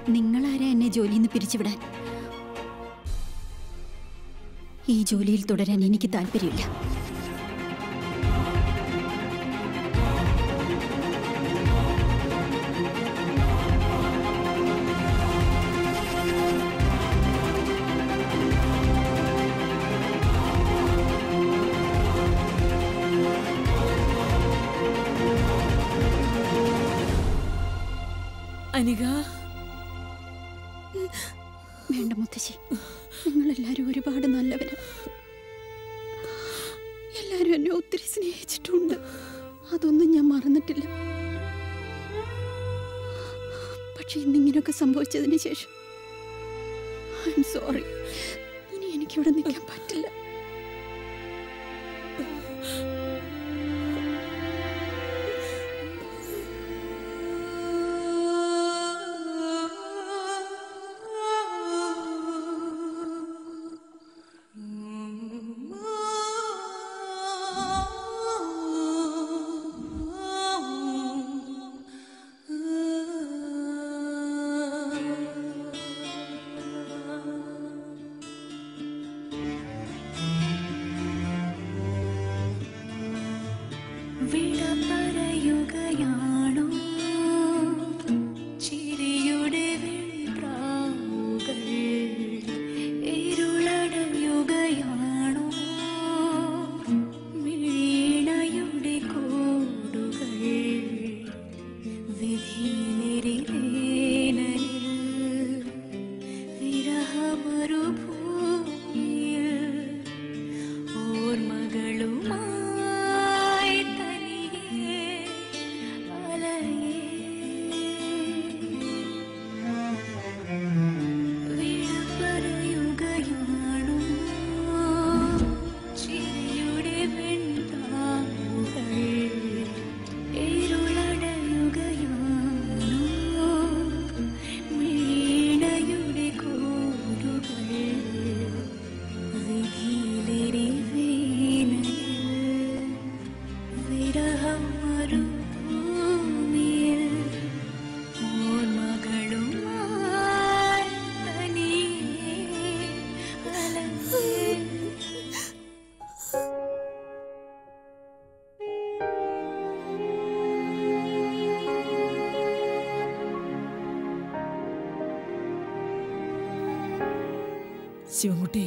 നിങ്ങളാരാ എന്നെ ജോലിയിൽ നിന്ന് പിരിച്ചുവിടാൻ? ഈ ജോലിയിൽ തുടരാൻ എനിക്ക് താല്പര്യമില്ല. അനിക, വേണ്ട മുത്തശ്ശി, നിങ്ങളെല്ലാരും ഒരുപാട് നല്ലവരാ. എല്ലാരും എന്നെ ഒത്തിരി സ്നേഹിച്ചിട്ടുണ്ട്. അതൊന്നും ഞാൻ മറന്നിട്ടില്ല. പക്ഷെ ഇന്നിങ്ങനെയൊക്കെ സംഭവിച്ചതിന് ശേഷം ഐ എം സോറി. ഇനി എനിക്കിവിടെ നിൽക്കാൻ പറ്റില്ല. ശിവൻകുട്ടി,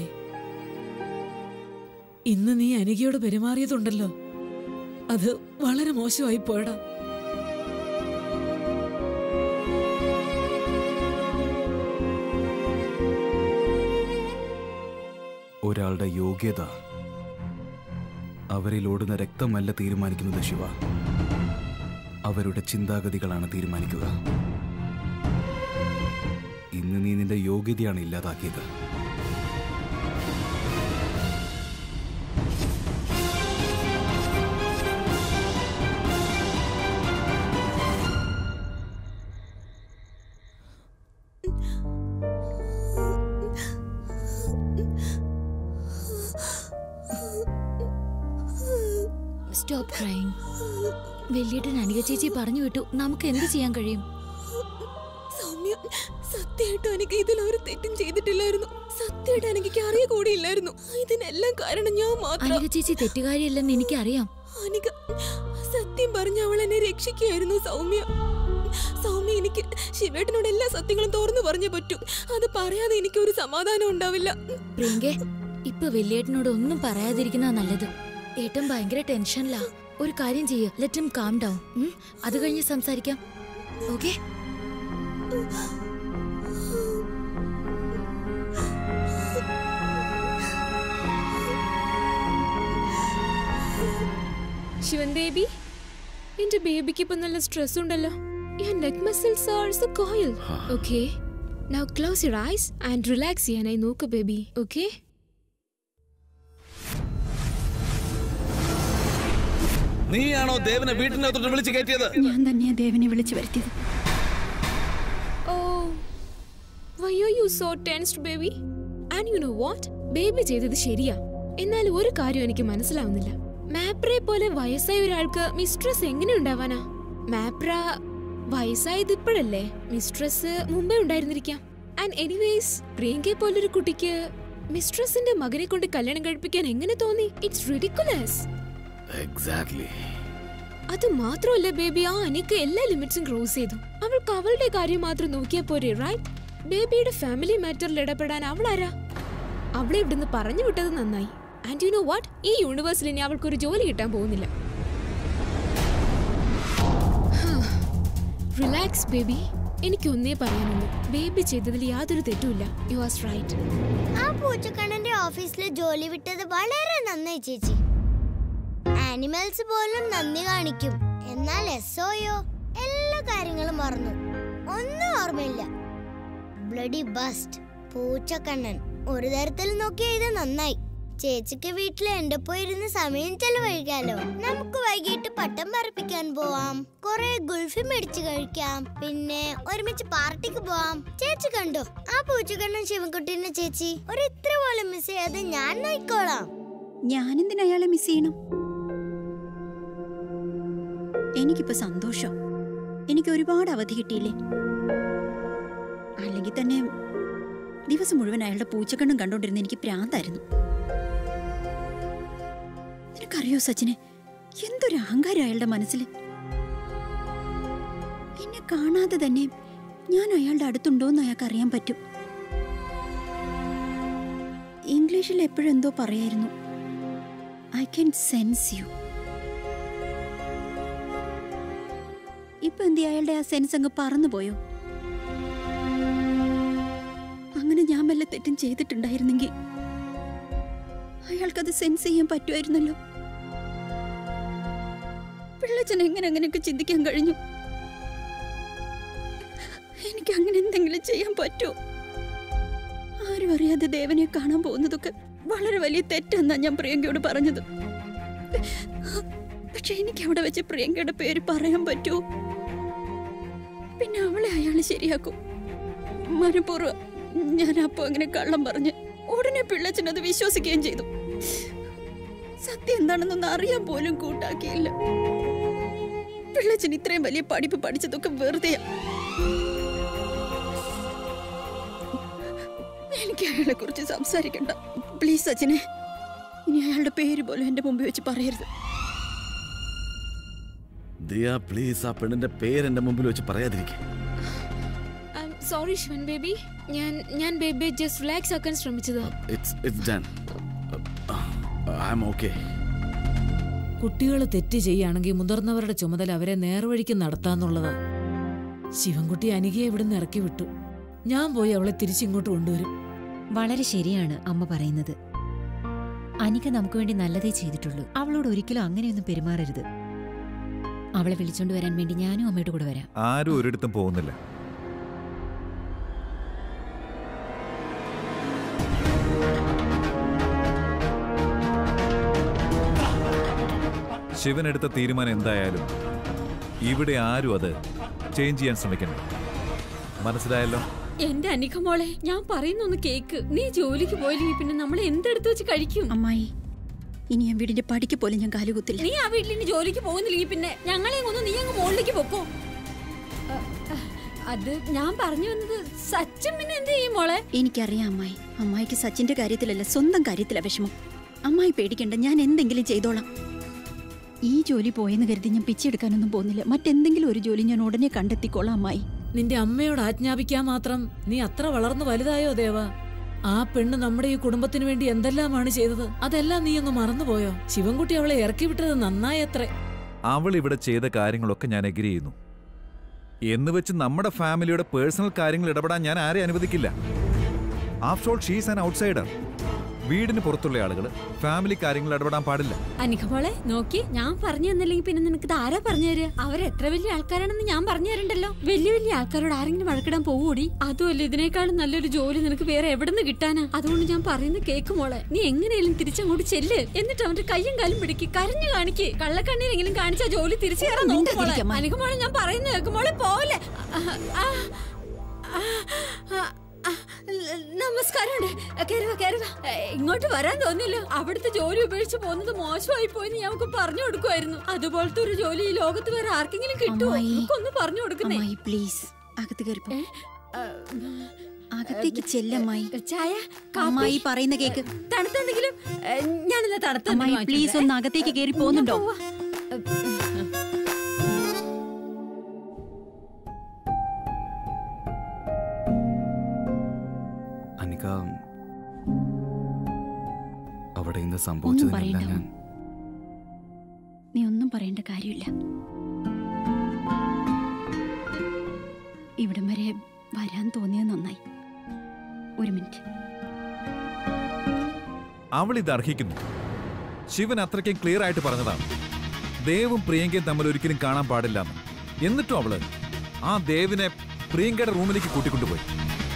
ഇന്ന് നീ അനികയോട് പെരുമാറിയതുണ്ടല്ലോ, അത് വളരെ മോശമായി പോയടാ. ഒരാളുടെ യോഗ്യത അവരിൽ ഓടുന്ന രക്തമല്ല തീരുമാനിക്കുന്നത് ശിവ, അവരുടെ ചിന്താഗതികളാണ് തീരുമാനിക്കുക. ഇന്ന് നീ നിന്റെ യോഗ്യതയാണ് ഇല്ലാതാക്കിയത്. Stop crying. വലിയേട്ടൻ അനിക ചേച്ചി പറഞ്ഞു വിട്ടു. നമുക്ക് എന്ത് ചെയ്യാൻ കഴിയും? സൗമ്യ, സത്യമായിട്ടും എനിക്ക് ഇതിലൊരു തെറ്റും ചെയ്തിട്ടില്ലായിരുന്നു. സത്യമായിട്ട് എനിക്ക് അറിയ കൂടിയില്ലായിരുന്നു. ഇതിനെല്ലാം കാരണം ഞാൻ മാത്രം. അനിക ചേച്ചി തെറ്റുകാരിയല്ലെന്ന് എനിക്കറിയാം. അനിക സത്യം പറഞ്ഞ അവൾ എന്നെ രക്ഷിക്കുകയായിരുന്നു. സൗമ്യ, എനിക്ക് ശിവേട്ടനോട് എല്ലാ സത്യങ്ങളും തുറന്നു പറഞ്ഞേ പറ്റൂ. അത് പറയാതെ എനിക്ക് ഒരു സമാധാനം ഉണ്ടാവില്ല. പ്രിയങ്കേ, ഇപ്പൊ വലിയേട്ടനോട് ഒന്നും പറയാതിരിക്കുന്ന നല്ലത്. ഏട്ടൻ ഭയങ്കര ടെൻഷനിലാ. ഒരു കാര്യം ചെയ്യ, ലെറ്റ് ഹിം കാം ഡൗൺ. അത് കഴിഞ്ഞ് സംസാരിക്കാം. ഓക്കേ? ശിവൻ ബേബി, എന്റെ ബേബിക്ക് ഇപ്പൊ നല്ല സ്ട്രെസ് ഉണ്ടല്ലോ. Your neck muscles are so coiled. Okay? Now close your eyes and relax ചെയ്യാനായി നോക്ക് ബേബി. Okay? നീയാണോ ദേവനെ വീട്ടിനകത്തോട്ട് വിളിച്ചു കയറ്റിയത്? ഞാൻ തന്നെയാ ദേവനെ വിളിച്ചു വരുത്തിയത്. Oh, why are you so tensed, baby? And you know what? Baby ചെയ്തത് ശരിയാ. എന്നാൽ ഒരു കാര്യം എനിക്ക് മനസ്സിലാവുന്നില്ല. മാപ്രയെ പോലെ വയസ്സായ ഒരാൾക്ക് മിസ്ട്രസ് എങ്ങനെ ഉണ്ടാവാനാ? മാപ്ര വയസ്സായത് ഇപ്പോഴല്ലേ, മിസ്ട്രസ് മുമ്പേ ഉണ്ടായിരുന്നിരിക്കാം. ആൻഡ് എനിവേസ് പ്രിയങ്കയെ പോലൊരു കുട്ടിക്ക് മിസ്ട്രസിന്റെ മകനെ കൊണ്ട് കല്യാണം കഴിപ്പിക്കാൻ എങ്ങനെ തോന്നി? It's ridiculous. എക്സാക്ട്ലി. അത് മാത്രമല്ല ബേബി, ആ അനിക എല്ലാ ലിമിറ്റ്സും ക്രോസ് ചെയ്തു. അവൾക്ക് അവളുടെ കാര്യം മാത്രം നോക്കിയാ പോരെ, റൈറ്റ്? ബേബിയുടെ ഫാമിലി മാറ്ററിൽ ഇടപെടാൻ അവളാരാ? അവളെ ഇവിടുന്ന് പറഞ്ഞു വിട്ടത് നന്നായി. ആൻഡ് യു നോ വാട്ട്, ഈ യൂണിവേഴ്സിൽ ഇനി അവൾക്കൊരു ജോലി കിട്ടാൻ പോകുന്നില്ല. Relax baby. എനിക്കൊന്നേ പറയാനുള്ളൂ, ബേബി ചെയ്തതിൽ യാതൊരു തെറ്റുമില്ല. You are right. ആ പൂച്ചക്കണ്ണന്റെ ഓഫീസിൽ ജോലി വിട്ടത് വളരെ നന്നായി ചേച്ചി. ആനിമൽസ് പോലും നന്ദി കാണിക്കും. എന്നാൽ എസ്ഒയോ എല്ലാ കാര്യങ്ങളും മറന്നു, ഒന്നും ഓർമ്മയില്ല. Bloody bus. പൂച്ചക്കണ്ണൻ ഒരു തരത്തിൽ നോക്കിയാ ഇത് നന്നായി. ചേച്ചിക്ക് വീട്ടിൽ എന്റെ പോയിരുന്ന് സമയം ചെലവഴിക്കാലോ. നമുക്ക് വൈകിട്ട് പട്ടം പറപ്പിക്കാൻ പോവാം, കൊറേ ഗുൾഫി മേടിച്ചു കഴിക്കാം, പിന്നെ ഒരുമിച്ച് പാർട്ടിക്ക് പോവാം. ചേച്ചി കണ്ടോ ആ പൂച്ചക്കണ്ണൻ ശിവൻകുട്ടിനെ? ചേച്ചി ഒരു ഇത്ര പോലും മിസ് ചെയ്യാതെ ഞാൻ നോക്കിക്കോളാം. ഞാനെന്തിനാ അയാളെ മിസ് ചെയ്യണം? എനിക്കിപ്പോ സന്തോഷം. എനിക്ക് ഒരുപാട് അവധി കിട്ടിയില്ലേ? അല്ലെങ്കിൽ തന്നെ ദിവസം മുഴുവൻ അയാളുടെ പൂച്ചക്കണ്ണും കണ്ടോണ്ടിരുന്ന എനിക്ക് പ്രാന്തായിരുന്നു. നിനക്കറിയോ സച്ചിനെ, എന്തൊരു അഹങ്കാരം അയാളുടെ മനസ്സിൽ. എന്നെ കാണാതെ തന്നെ ഞാൻ അയാളുടെ അടുത്തുണ്ടോന്ന് അയാൾക്ക് അറിയാൻ പറ്റും. ഇംഗ്ലീഷിൽ എപ്പോഴെന്തോ പറയായിരുന്നു, ഐ ക്യാൻ സെൻസ് യു. ഇപ്പൊ എന്തി അയാളുടെ ആ സെൻസ് അങ്ങ് പറന്നു പോയോ? അങ്ങനെ ഞാൻ വല്ല തെറ്റും ചെയ്തിട്ടുണ്ടായിരുന്നെങ്കിൽ അയാൾക്കത് സെൻസ് ചെയ്യാൻ പറ്റുമായിരുന്നല്ലോ. പിള്ളച്ചൻ എങ്ങനെ അങ്ങനെയൊക്കെ ചിന്തിക്കാൻ കഴിഞ്ഞു? എനിക്ക് അങ്ങനെ എന്തെങ്കിലും ചെയ്യാൻ പറ്റുമോ? ആരും അറിയാതെ ദേവനെ കാണാൻ പോകുന്നതൊക്കെ വളരെ വലിയ തെറ്റെന്നാ ഞാൻ പ്രിയങ്കയോട് പറഞ്ഞത്. പക്ഷെ എനിക്ക് അവിടെ വെച്ച് പ്രിയങ്കയുടെ പേര് പറയാൻ പറ്റുമോ? പിന്നെ അവളെ അയാൾ ശരിയാക്കും. മനഃപൂർവ്വം ഞാൻ അപ്പൊ അങ്ങനെ കള്ളം പറഞ്ഞ് ഉടനെ പിള്ളച്ചൻ അത് വിശ്വസിക്കുകയും ചെയ്തു. സത്യം എന്താണെന്നൊന്നും അറിയാൻ പോലും കൂട്ടാക്കിയില്ല. പിള്ളച്ചൻ ഇത്രയും വലിയ പഠിപ്പ് പഠിച്ചതൊക്കെ വെറുതെയാ. എനിക്ക് അയാളെ കുറിച്ച് സംസാരിക്കണ്ട പ്ലീസ് സച്ചിനെ. ഇനി അയാളുടെ പേര് പോലും എന്റെ മുമ്പിൽ വെച്ച് പറയരുത്. ദിയ പ്ലീസ്, ആ പെണ്ണിന്റെ പേര് എന്റെ മുമ്പിൽ വെച്ച് പറയാതിരിക്കേ. സോറി ശിവൻ ബേബി, ഞാൻ ബേബി ജസ്റ്റ് റിലാക്സ് ആക്കാൻ ശ്രമിച്ചതാ. It's done. I'm okay. കുട്ടികൾ തെറ്റ് ചെയ്യുകയാണെങ്കിൽ മുതിർന്നവരുടെ ചുമതല അവരെ നേർവഴിക്ക് നടത്താന്നുള്ളതാ. ശിവൻകുട്ടി അനികയെ ഇവിടുന്ന് ഇറക്കി വിട്ടു. ഞാൻ പോയി അവളെ തിരിച്ചിങ്ങോട്ട് കൊണ്ടുവരും. വളരെ ശരിയാണ് അമ്മ പറയുന്നത്. അനിക നമുക്ക് വേണ്ടി നല്ലതേ ചെയ്തിട്ടുള്ളൂ. അവളോട് ഒരിക്കലും അങ്ങനെയൊന്നും പെരുമാറരുത്. അവളെ വിളിച്ചോണ്ട് വരാൻ വേണ്ടി ഞാനും അമ്മയുടെ കൂടെ വരാം. ആരും ഒരിടത്തും പോകുന്നില്ല. ശിവൻ എടുത്ത തീരുമാനം എന്തായാലും ഇവിടെ ആരും അത് ചേഞ്ച് ചെയ്യാൻ ശ്രമിക്കണം. മനസ്സിലായല്ലോ? എന്റെ അനിക മോളെ, ഞാൻ പറയുന്നൊന്ന് കേക്ക്. നീ ജോലിക്ക് പോയില്ലെങ്കിൽ പിന്നെ നമ്മൾ എന്തെടുത്ത് വെച്ച് കഴിക്കും? അമ്മായി, ഇനി ഞാൻ വീടിന്റെ പടിക്ക് പോലും ഞാൻ കാലുകുത്തില്ല. നീ ആ വീട്ടിൽ ഇനി ജോലിക്ക് പോകുന്നില്ലെങ്കിൽ പിന്നെ ഞങ്ങളെ ഒന്ന് നീ അങ്ങ് മുകളിലേക്ക് പൊക്കോ. അത് ഞാൻ പറഞ്ഞു വന്നത് സച്ചിൻ പിന്നെ എന്ത് ചെയ്യും മോളെ? എനിക്കറിയാം അമ്മായി. അമ്മായിക്ക് സച്ചിന്റെ കാര്യത്തിലല്ല സ്വന്തം കാര്യത്തിലാ വിഷമം. അമ്മായി പേടിക്കണ്ട, ഞാൻ എന്തെങ്കിലും ചെയ്തോളാം. ഈ ജോലി പോയെന്ന് കരുതി ഞാൻ പിച്ചെടുക്കാനൊന്നും പോകുന്നില്ല. മറ്റെന്തെങ്കിലും ഒരു ജോലി ഞാൻ ഉടനെ കണ്ടെത്തിക്കോളാം അമ്മായി. നിന്റെ അമ്മയോട് ആജ്ഞാപിക്കാൻ മാത്രം നീ അത്ര വളർന്നു വലുതായോ ദേവ? ആ പെണ്ണ് നമ്മുടെ ഈ കുടുംബത്തിന് വേണ്ടി എന്തെല്ലാമാണ് ചെയ്തത്, അതെല്ലാം നീ അങ്ങ് മറന്നുപോയോ? ശിവൻകുട്ടി അവളെ ഇറക്കി വിട്ടത് നന്നായത്രേ. അവൾ ഇവിടെ ചെയ്ത കാര്യങ്ങളൊക്കെ ഞാൻ എഗ്രി ചെയ്യുന്നു. എന്ന് വെച്ച് നമ്മുടെ ഫാമിലിയുടെ പേഴ്സണൽ കാര്യങ്ങൾ ഇടപെടാൻ ഞാൻ ആരെ അനുവദിക്കില്ല. After all she's an outsider. വീടിന് പുറത്തുള്ള ആളുകൾ ഫാമിലി കാര്യങ്ങൾ ഇടപെടാൻ പാടില്ല. അനിക മോളെ നോക്കി, ഞാൻ പറഞ്ഞു തന്നില്ലെങ്കിൽ പിന്നെ നിനക്ക് ആരാ പറഞ്ഞു തരാ? അവരെത്ര വലിയ ആൾക്കാരാണെന്ന് ഞാൻ പറഞ്ഞു തരണ്ടല്ലോ. വലിയ വലിയ ആൾക്കാരോട് ആരെങ്കിലും വഴക്കിടാൻ പോകൂടി? അതുമല്ല, ഇതിനേക്കാളും നല്ലൊരു ജോലി നിനക്ക് വേറെ എവിടെ നിന്ന് കിട്ടാനാ? അതുകൊണ്ട് ഞാൻ പറയുന്ന കേക്ക് മോളെ, നീ എങ്ങനെയാലും തിരിച്ചങ്ങോട്ട് ചെല്ല്. എന്നിട്ട് അവന്റെ കയ്യും കാലും പിടിക്ക്, കരഞ്ഞു കാണിക്ക്. കള്ളക്കണ്ണീരെങ്കിലും കാണിച്ചാ ജോലി തിരിച്ചു കയറാൻ നോക്കുമോളെ. അനിക മോളെ, ഞാൻ പറയുന്ന കേക്ക് മോളെ. പോലെ നമസ്കാരമുണ്ട്. ഇങ്ങോട്ട് വരാൻ തോന്നില്ല. അവിടുത്തെ ജോലി ഉപേക്ഷിച്ച് പോകുന്നത് മോശമായി പോയെന്ന് ഞങ്ങൾക്ക് പറഞ്ഞു കൊടുക്കുമായിരുന്നു. അതുപോലത്തെ ഒരു ജോലി ഈ ലോകത്ത് വേറെ ആർക്കെങ്കിലും കിട്ടുമോ? ഒന്ന് പറഞ്ഞു കൊടുക്കുന്നേ പ്ലീസ്. അകത്ത് കയറിപ്പോ. അകത്തേക്ക് ചെല്ലമ്മായി. ചായ അമ്മായി പറയുന്ന കേക്ക്. തണുത്തെന്തെങ്കിലും ഞാനിന്ന് തണുത്ത പ്ലീസ് ഒന്ന് അകത്തേക്ക് കയറി പോകുന്നുണ്ടോ? അവിടെ ഇന്ന് സംഭവിച്ചതിനെല്ലാം ഞാൻ നീ ഒന്നും പറയേണ്ട കാര്യമില്ല. ഇവിടം വരെ വരാൻ തോന്നിയത് നന്നായി. ഒരു മിനിറ്റ്. അവൾ ഇത് അർഹിക്കുന്നു. ശിവൻ അത്രയ്ക്കും ക്ലിയർ ആയിട്ട് പറഞ്ഞതാണ് ദേവും പ്രിയങ്കയും തമ്മിൽ ഒരിക്കലും കാണാൻ പാടില്ലെന്ന്. എന്നിട്ടും അവള് ആ ദേവിനെ പ്രിയങ്കയുടെ റൂമിലേക്ക് കൂട്ടിക്കൊണ്ടുപോയി.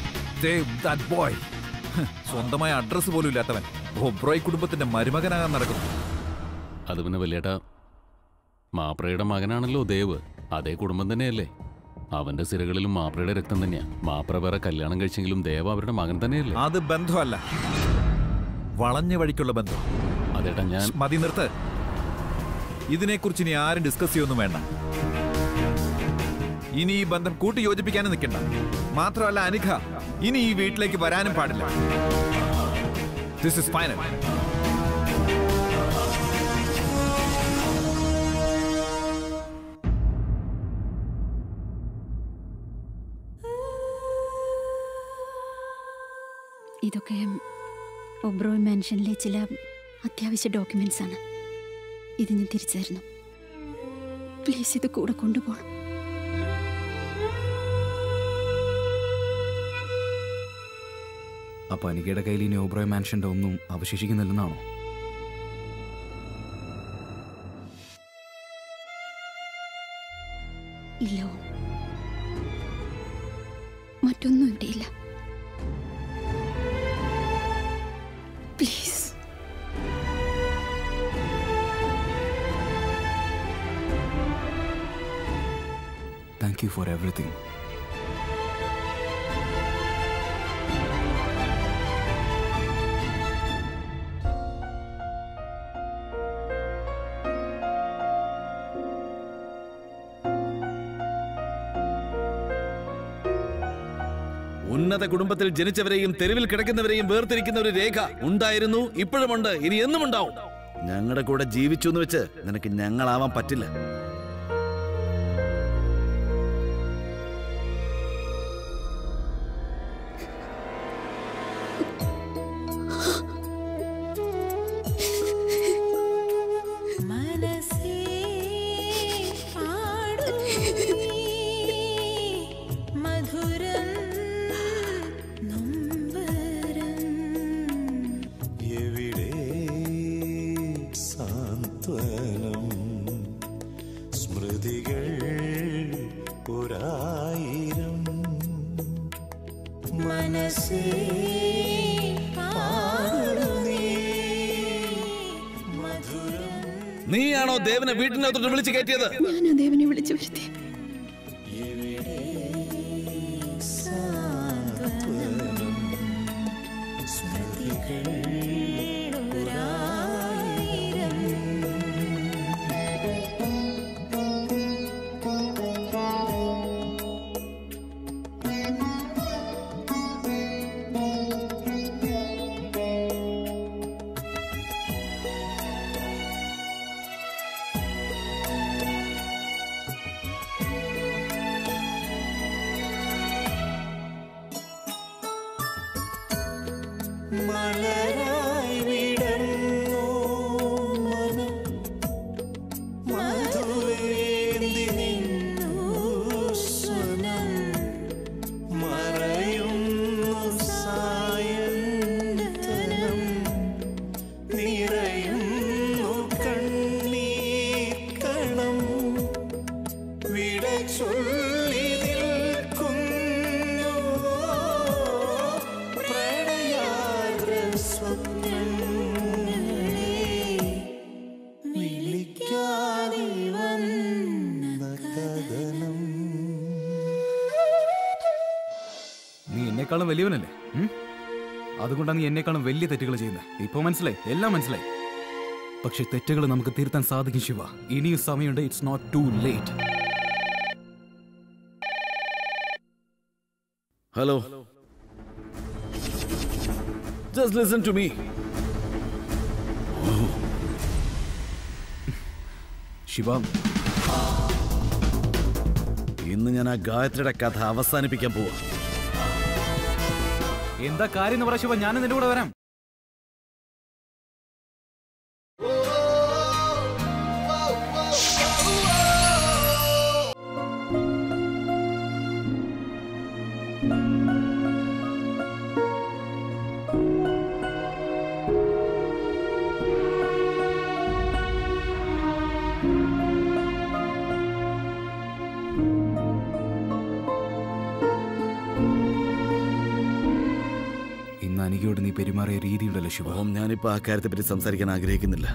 സ്വന്തമായ അഡ്രസ് പോലും ഇല്ലാത്തവൻ ഒബ്രോയ് കുടുംബത്തിന്റെ മരുമകനാകാൻ നടക്കുന്നു. അത് പിന്നെ വലിയേട്ട മാപ്രയുടെ മകനാണല്ലോ ദേവ്. അതേ കുടുംബം തന്നെയല്ലേ. അവന്റെ സിരകളിലും മാപ്രയുടെ രക്തം തന്നെയാ. മാപ്ര വേറെ കല്യാണം കഴിച്ചെങ്കിലും ദേവ് അവരുടെ മകൻ തന്നെയല്ലേ. അത് ബന്ധമല്ല, വളഞ്ഞ വഴിക്കുള്ള ബന്ധം. അതേട്ടാ ഞാൻ മതി, നിർത്ത്. ഇതിനെക്കുറിച്ച് ഇനി ആരും ഡിസ്കസ് ചെയ്യൊന്നും വേണ്ട. ഇനി ഈ ബന്ധം കൂട്ടി യോജിപ്പിക്കാനും നിൽക്കണ്ട. മാത്രമല്ല അനിക ഇനി ഈ വീട്ടിലേക്ക് വരാനും പാടില്ല. This is final. ഇതൊക്കെ ഒബ്രോയ് മാൻഷനിലെ ചില അത്യാവശ്യ ഡോക്യുമെന്റ്സ് ആണ്. ഇത് ഞാൻ തിരിച്ചു തരുന്നു. പ്ലീസ് ഇത് കൂടെ കൊണ്ടുപോകണം. അപ്പൊ അനികയുടെ കയ്യിൽ ഇനി ഒബ്രോയ് മാൻഷന്റെ ഒന്നും അവശേഷിക്കുന്നില്ലെന്നാണോ? ഇല്ല, മറ്റൊന്നും ഇവിടെയില്ല. Please. Thank you for everything. ഉന്നത കുടുംബത്തിൽ ജനിച്ചവരെയും തെരുവിൽ കിടക്കുന്നവരെയും വേർതിരിക്കുന്ന ഒരു രേഖ ഉണ്ടായിരുന്നു, ഇപ്പോഴുമുണ്ട്, ഇനി എന്നും ഉണ്ടാവും. ഞങ്ങളുടെ കൂടെ ജീവിച്ചു എന്ന് വെച്ച് നിനക്ക് ഞങ്ങളാവാൻ പറ്റില്ല. നീയാണോ ദേവനെ വീട്ടിനകത്തോട്ട് വിളിച്ചു കയറ്റിയത്? ഞാനാ ദേവനെ വിളിച്ചു വരുത്തി. സ്വപ്ന എന്നെക്കാളും വലിയവനല്ലേ? അതുകൊണ്ടാണ് നീ എന്നെക്കാളും വലിയ തെറ്റുകൾ ചെയ്യുന്നത്. ഇപ്പൊ മനസ്സിലായി, എല്ലാം മനസ്സിലായി. പക്ഷെ തെറ്റുകൾ നമുക്ക് തിരുത്താൻ സാധിക്കും ശിവ. ഇനിയും സമയമുണ്ട്. It's not too late. Hello, just listen to me. Shiva, ഇന്ന് ഞാൻ ആ ഗായത്രിയുടെ കഥ അവസാനിപ്പിക്കാൻ പോവാ. എന്താ കാര്യം എന്ന് പറ ശിവ, ഞാനും നിന്റെ കൂടെ വരാം. അനികയോട് നീ പെരുമാറിയ രീതിയുണ്ടല്ലോ ശിവ. ഞാനിപ്പോ ആ കാര്യത്തെ പറ്റി സംസാരിക്കാൻ ആഗ്രഹിക്കുന്നില്ല.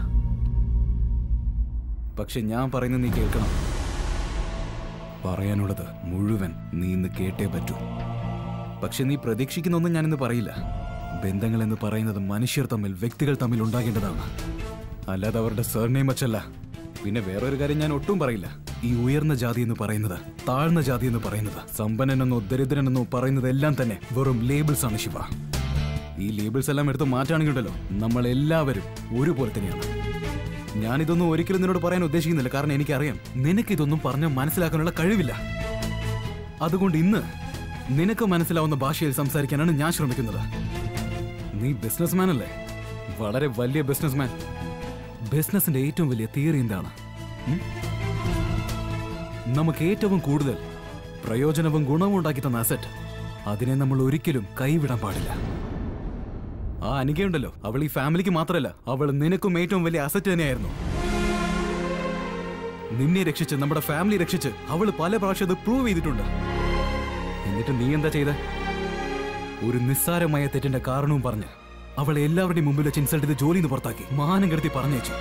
പക്ഷെ ഞാൻ പറയുന്നത് നീ കേൾക്കണം. പറയാനുള്ളത് മുഴുവൻ നീ ഇന്ന് കേട്ടേ പറ്റൂ. പക്ഷെ നീ പ്രതീക്ഷിക്കുന്നൊന്നും ഞാനിന്ന് പറയില്ല. ബന്ധങ്ങൾ എന്ന് പറയുന്നത് മനുഷ്യർ തമ്മിൽ, വ്യക്തികൾ തമ്മിൽ ഉണ്ടാകേണ്ടതാണ്, അല്ലാതെ അവരുടെ സർനെയിം വച്ചല്ല. പിന്നെ വേറൊരു കാര്യം ഞാൻ ഒട്ടും പറയില്ല. ഈ ഉയർന്ന ജാതി എന്ന് പറയുന്നത്, താഴ്ന്ന ജാതി എന്ന് പറയുന്നത്, സമ്പന്നനെന്നോ ദരിദ്രനെന്നോ പറയുന്നത് എല്ലാം തന്നെ വെറും ലേബിൾസ് ആണ് ശിവ. ഈ ലേബിൾസ് എല്ലാം എടുത്ത് മാറ്റാണെങ്കിലോ നമ്മൾ എല്ലാവരും ഒരുപോലെ തന്നെയാണ്. ഞാനിതൊന്നും ഒരിക്കലും നിന്നോട് പറയാൻ ഉദ്ദേശിക്കുന്നില്ല. കാരണം എനിക്കറിയാം നിനക്കിതൊന്നും പറഞ്ഞ് മനസ്സിലാക്കാനുള്ള കഴിവില്ല. അതുകൊണ്ട് ഇന്ന് നിനക്ക് മനസ്സിലാവുന്ന ഭാഷയിൽ സംസാരിക്കാനാണ് ഞാൻ ശ്രമിക്കുന്നത്. നീ ബിസിനസ്മാൻ അല്ലേ? വളരെ വലിയ ബിസിനസ്മാൻ. ബിസിനസിന്റെ ഏറ്റവും വലിയ തിയറി എന്താണ്? നമുക്ക് ഏറ്റവും കൂടുതൽ പ്രയോജനവും ഗുണവും ഉണ്ടാക്കി തന്ന അസറ്റ്, അതിനെ നമ്മൾ ഒരിക്കലും കൈവിടാൻ പാടില്ല. ആ അനികയുണ്ടല്ലോ, അവൾ ഈ ഫാമിലിക്ക് മാത്രമല്ല, അവൾ നിനക്കും ഏറ്റവും വലിയ അസറ്റ് തന്നെയായിരുന്നു. നിന്നെ രക്ഷിച്ച്, നമ്മുടെ ഫാമിലി രക്ഷിച്ച് അവൾ പല പ്രാവശ്യം അത് പ്രൂവ് ചെയ്തിട്ടുണ്ട്. എന്നിട്ട് നീ എന്താ ചെയ്ത? ഒരു നിസ്സാരമായ തെറ്റിന്റെ കാരണവും പറഞ്ഞ് അവളെ എല്ലാവരുടെയും മുമ്പിൽ വെച്ച് ഇൻസൾട്ട് ചെയ്ത് ജോലിയിൽ നിന്ന് പുറത്താക്കി, മാനം കെടുത്തി പറഞ്ഞയച്ചു.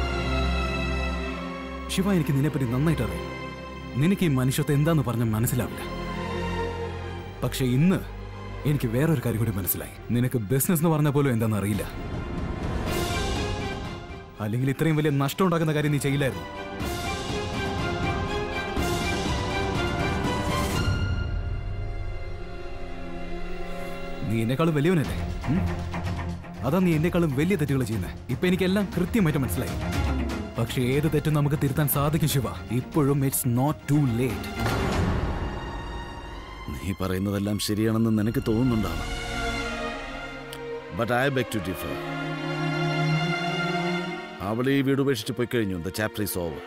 ശിവ, എനിക്ക് നിന്നെപ്പറ്റി നന്നായിട്ട് അറിയാം. നിനക്ക് ഈ മനുഷ്യത്വം എന്താന്ന് പറഞ്ഞാൽ മനസ്സിലാവില്ല. പക്ഷെ ഇന്ന് എനിക്ക് വേറൊരു കാര്യം കൂടി മനസ്സിലായി. നിനക്ക് ബിസിനസ് എന്ന് പറഞ്ഞ പോലും എന്താണെന്ന് അറിയില്ല. അല്ലെങ്കിൽ ഇത്രയും വലിയ നഷ്ടം ഉണ്ടാക്കുന്ന കാര്യം നീ ചെയ്യില്ലായിരുന്നു. നീ എന്നെക്കാളും വലിയവനല്ലേ? അതാ നീ എന്നെക്കാളും വലിയ തെറ്റുകൾ ചെയ്യുന്നത്. ഇപ്പൊ എനിക്കെല്ലാം കൃത്യമായിട്ട് മനസ്സിലായി. പക്ഷെ ഏത് തെറ്റും നമുക്ക് തിരുത്താൻ സാധിക്കും ശിവ. ഇപ്പോഴും ഇറ്റ്സ് നോട്ട് ടു ലേറ്റ്. നീ പറയുന്നതെല്ലാം ശരിയാണെന്ന് നിനക്ക് തോന്നുന്നുണ്ടാവും. But I beg to differ. അവൾ ഈ വീട് ഉപേക്ഷിച്ച് പോയി കഴിഞ്ഞു. The chapter is over.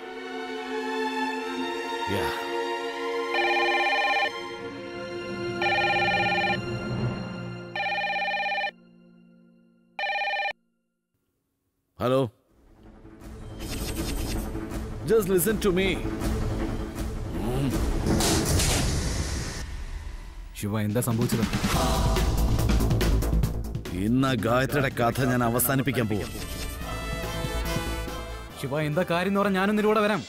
Hello, just listen to me. Shiva, എന്താ സംഭവിച്ചത്? ഇന്ന് ഗായത്രിയുടെ കഥ ഞാൻ അവസാനിപ്പിക്കാൻ പോകും. ശിവ, എന്താ കാര്യം എന്ന് പറഞ്ഞാൽ ഞാനും നിന്നോട് വരാം.